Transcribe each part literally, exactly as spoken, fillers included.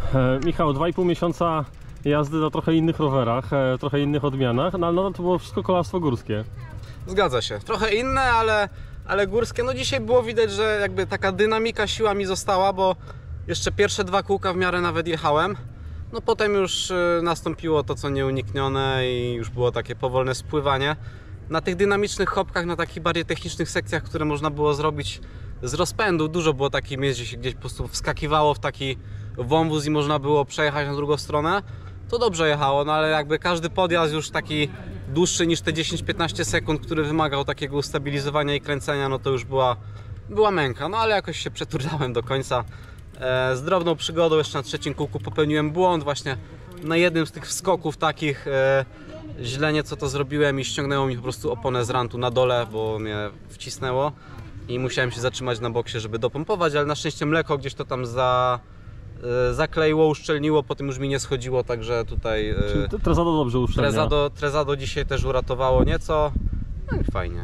E, Michał, dwa i pół miesiąca jazdy na trochę innych rowerach, e, trochę innych odmianach, no, no to było wszystko kolarstwo górskie. Zgadza się. Trochę inne, ale, ale górskie. No dzisiaj było widać, że jakby taka dynamika, siła mi została, bo jeszcze pierwsze dwa kółka w miarę nawet jechałem. No potem już nastąpiło to, co nieuniknione i już było takie powolne spływanie. Na tych dynamicznych hopkach, na takich bardziej technicznych sekcjach, które można było zrobić z rozpędu, dużo było takich miejsc, gdzie się gdzieś po prostu wskakiwało w taki wąwóz i można było przejechać na drugą stronę. To dobrze jechało, no ale jakby każdy podjazd już taki dłuższy niż te dziesięć piętnaście sekund, który wymagał takiego ustabilizowania i kręcenia, no to już była, była męka. No ale jakoś się przeturdałem do końca. E, z drobną przygodą jeszcze na trzecim kółku popełniłem błąd właśnie na jednym z tych wskoków takich. E, źle nieco to zrobiłem i ściągnęło mi po prostu oponę z rantu na dole, bo mnie wcisnęło i musiałem się zatrzymać na boksie, żeby dopompować, ale na szczęście mleko gdzieś to tam za... zakleiło, uszczelniło, potem już mi nie schodziło, także tutaj Czyli Trezado dobrze uszczelnia. Trezado, Trezado dzisiaj też uratowało nieco, no i fajnie.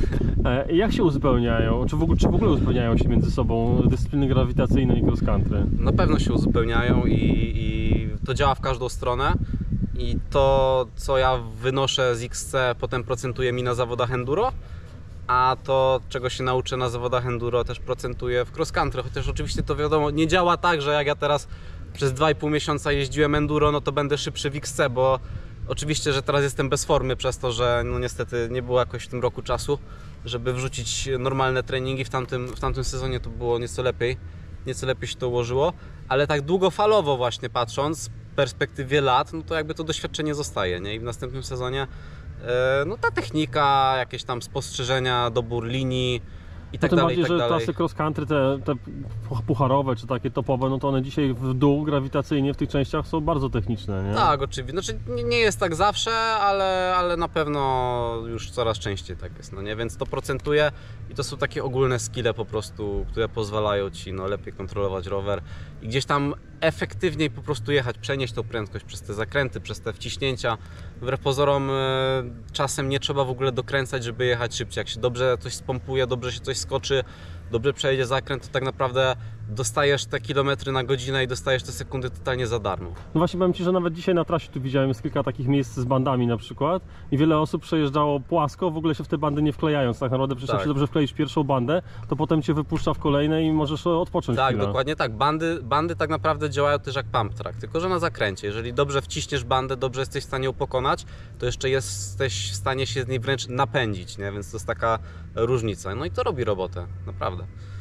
Jak się uzupełniają, czy w, ogóle, czy w ogóle uzupełniają się między sobą dyscypliny grawitacyjne i cross country? Na pewno się uzupełniają i, i to działa w każdą stronę i to, co ja wynoszę z X C, potem procentuje mi na zawodach enduro, a to, czego się nauczę na zawodach enduro, też procentuje w cross country, chociaż oczywiście to wiadomo, nie działa tak, że jak ja teraz przez dwa i pół miesiąca jeździłem enduro, no to będę szybszy w X C, bo oczywiście, że teraz jestem bez formy przez to, że no niestety nie było jakoś w tym roku czasu, żeby wrzucić normalne treningi. W tamtym, w tamtym sezonie to było nieco lepiej, nieco lepiej się to ułożyło, ale tak długofalowo właśnie patrząc, w perspektywie lat, no to jakby to doświadczenie zostaje, nie? I w następnym sezonie no ta technika, jakieś tam spostrzeżenia, dobór linii i tak tym dalej, bardziej, i tak że dalej. trasy cross country, te, te pucharowe czy takie topowe, no to one dzisiaj w dół grawitacyjnie w tych częściach są bardzo techniczne, nie? Tak, oczywiście. Znaczy nie, nie jest tak zawsze, ale, ale na pewno już coraz częściej tak jest, no nie? Więc to procentuje i to są takie ogólne skille po prostu, które pozwalają Ci no, lepiej kontrolować rower i gdzieś tam efektywniej po prostu jechać, przenieść tą prędkość przez te zakręty, przez te wciśnięcia. Wbrew pozorom e, czasem nie trzeba w ogóle dokręcać, żeby jechać szybciej. Jak się dobrze coś spompuje, dobrze się coś skoczy, dobrze przejdzie zakręt, to tak naprawdę dostajesz te kilometry na godzinę i dostajesz te sekundy totalnie za darmo. No właśnie powiem Ci, że nawet dzisiaj na trasie tu widziałem jest kilka takich miejsc z bandami na przykład i wiele osób przejeżdżało płasko, w ogóle się w te bandy nie wklejając. Tak naprawdę, przecież jak się dobrze wkleisz pierwszą bandę, to potem Cię wypuszcza w kolejne i możesz odpocząć Tak, chwilę. dokładnie tak. Bandy, bandy tak naprawdę działają też jak pump track, tylko że na zakręcie. Jeżeli dobrze wciśniesz bandę, dobrze jesteś w stanie ją pokonać, to jeszcze jesteś w stanie się z niej wręcz napędzić, nie? Więc to jest taka różnica. No i to robi robotę, naprawdę.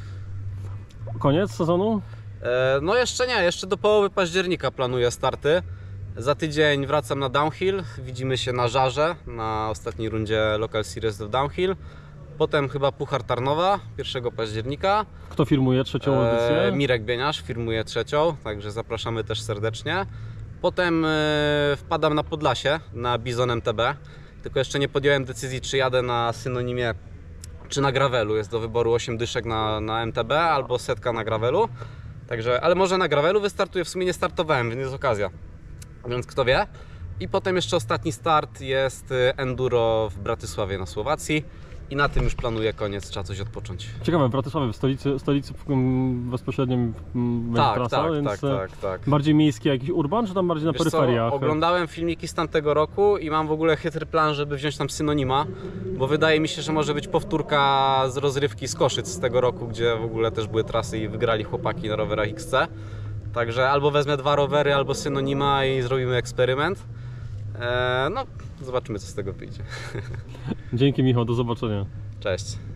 Koniec sezonu? E, no jeszcze nie, jeszcze do połowy października planuję starty. Za tydzień wracam na downhill, widzimy się na Żarze, na ostatniej rundzie Local Series of Downhill. Potem chyba Puchar Tarnowa, pierwszego października. Kto firmuje trzecią edycję? E, Mirek Bieniasz firmuje trzecią, także zapraszamy też serdecznie. Potem e, wpadam na Podlasie, na Bizon M T B. Tylko jeszcze nie podjąłem decyzji, czy jadę na synonimie, czy na gravelu. Jest do wyboru osiem dyszek na, na M T B albo setka na gravelu. Także, ale może na gravelu wystartuję, w sumie nie startowałem, więc jest okazja. Więc kto wie. I potem jeszcze ostatni start jest enduro w Bratysławie na Słowacji. I na tym już planuję koniec, trzeba coś odpocząć. Ciekawe, w Bratysławie, w stolicy, stolicy bezpośrednio będzie tak, trasa, tak, więc tak, tak, tak. bardziej miejski jakiś urban, czy tam bardziej na Wiesz peryferiach? Co, oglądałem filmiki z tamtego roku i mam w ogóle chytry plan, żeby wziąć tam synonima, bo wydaje mi się, że może być powtórka z rozrywki z Koszyc z tego roku, gdzie w ogóle też były trasy i wygrali chłopaki na rowerach X C. Także albo wezmę dwa rowery, albo synonima i zrobimy eksperyment. Eee, no, zobaczymy, co z tego wyjdzie. Dzięki, Michał, do zobaczenia. Cześć.